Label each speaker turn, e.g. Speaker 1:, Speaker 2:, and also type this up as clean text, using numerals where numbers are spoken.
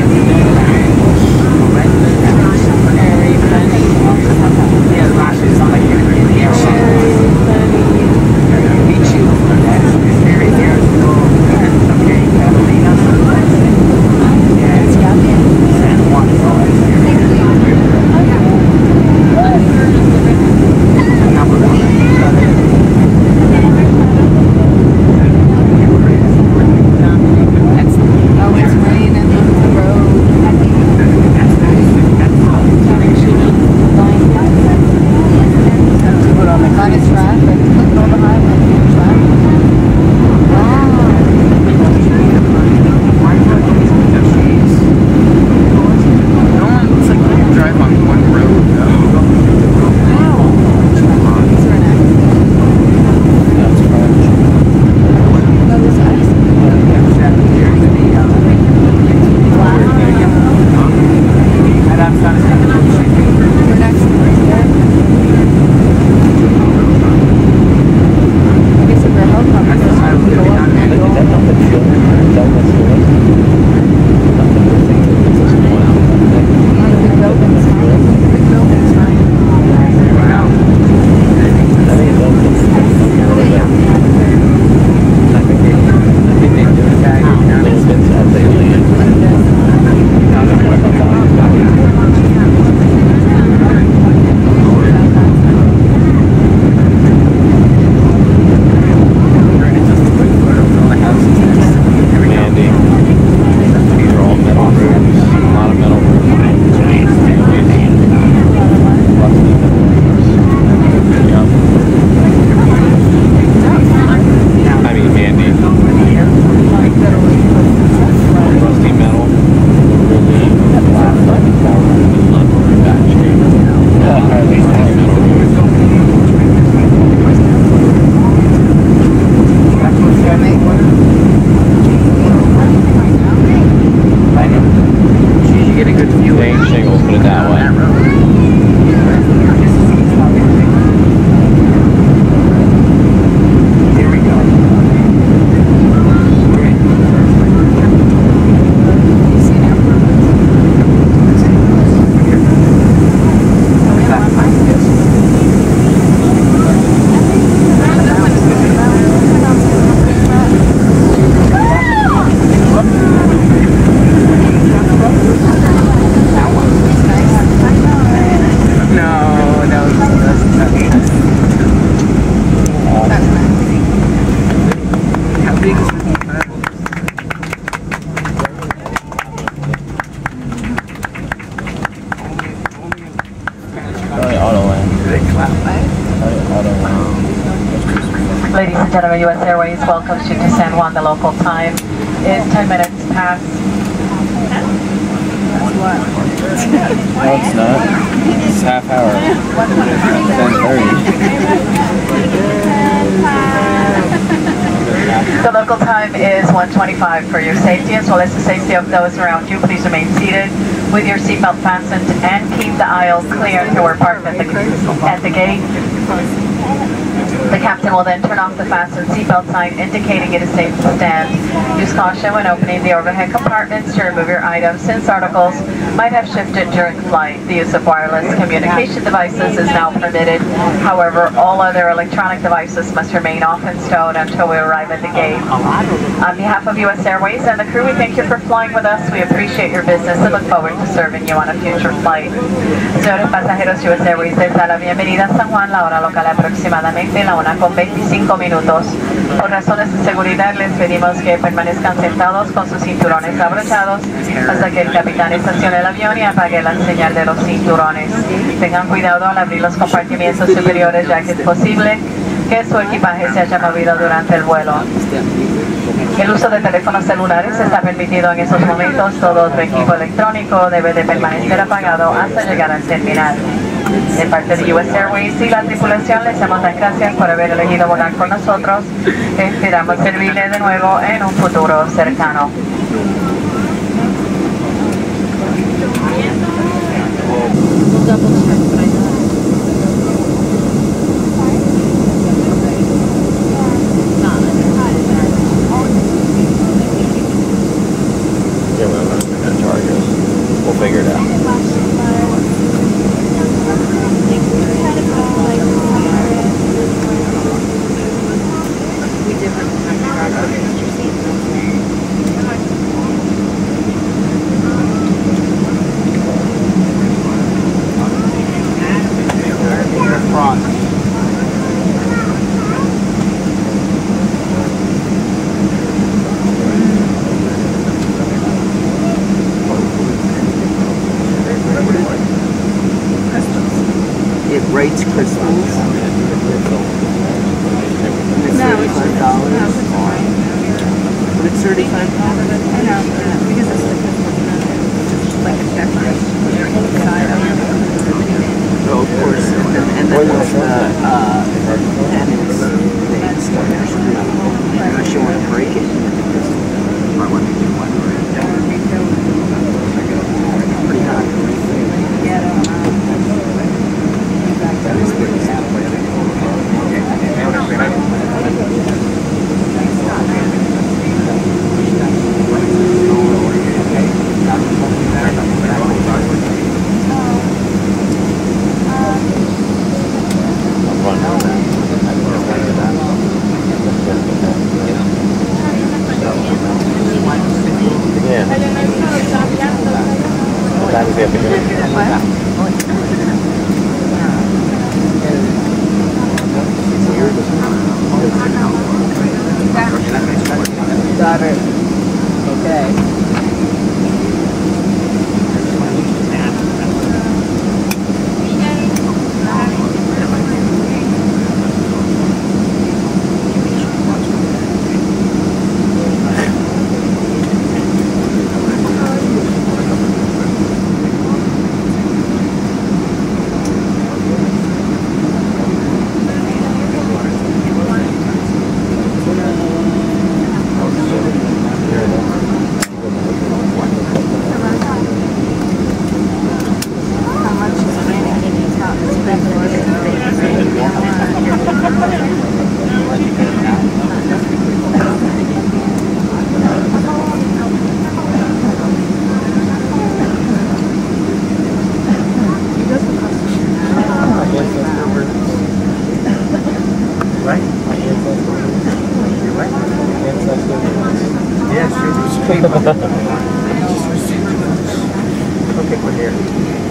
Speaker 1: Ladies and gentlemen, U.S. Airways welcomes you to San Juan. The local time is 10 minutes past.
Speaker 2: No, it's not. It's half hour. 10:30.
Speaker 1: The local time is 1:25. For your safety as well as the safety of those around you, please remain seated with your seatbelt fastened and keep the aisle clear until we're parked at the gate. The captain will then turn off the fasten seatbelt sign indicating it is safe to stand. Use caution when opening the overhead compartments to remove your items since articles might have shifted during flight. The use of wireless communication devices is now permitted. However, all other electronic devices must remain off and stowed until we arrive at the gate. On behalf of U.S. Airways and the crew, we thank you for flying with us. We appreciate your business and look forward to serving you on a future flight. Señores pasajeros, U.S. Airways les da la bienvenida a San Juan. La hora local aproximadamente la 1:25 minutos. Por razones de seguridad les pedimos que permanezcan sentados con sus cinturones abrochados hasta que el capitán estacione el avión y apague la señal de los cinturones. Tengan cuidado al abrir los compartimientos superiores, ya que es posible que su equipaje se haya movido durante el vuelo. El uso de teléfonos celulares está permitido en esos momentos. Todo otro equipo electrónico debe de permanecer apagado hasta llegar al terminal. De parte de U.S. Airways y la tripulación, les damos las gracias por haber elegido volar con nosotros. Esperamos servirles de nuevo en un futuro cercano.
Speaker 2: Yeah, well, I'm not gonna charge it. We'll figure it out.
Speaker 3: It rates crystals. And it's $35. But it's $35.
Speaker 4: I know, because it's like a decoration inside of it.
Speaker 3: Oh, of course. And then with and it's unless you want to break it. Pretty hot.
Speaker 4: Yeah, I don't know.
Speaker 3: Got it. Okay. Yes, you just came up. Okay, we're here.